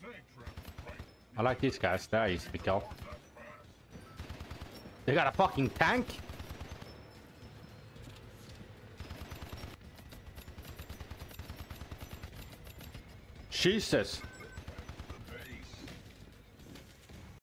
I like these guys. They're easy to kill. They got a fucking tank? Jesus.